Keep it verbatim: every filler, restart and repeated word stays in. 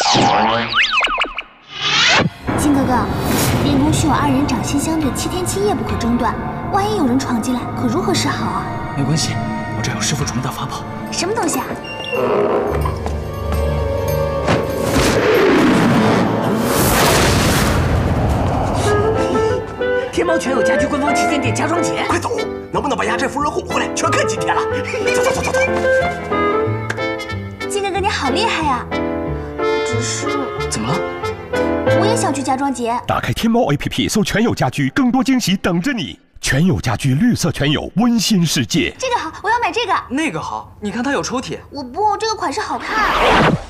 金哥哥，练功需有二人掌心相对，七天七夜不可中断。万一有人闯进来，可如何是好啊？ 没关系，我这有师傅传的法宝。 什么东西啊？ 天猫全友家居官方旗舰店家装节， 快走！能不能把压寨夫人哄回来，全看今天了。走走走走走。 金哥哥，你好厉害呀！只是怎么了？ 我也想去家装节。 打开天猫 A P P 搜全友家居，更多惊喜等着你。全友家居绿色全友温馨世界。 这个好，我要买这个。 那个好，你看它有抽屉。 我不，这个款式好看。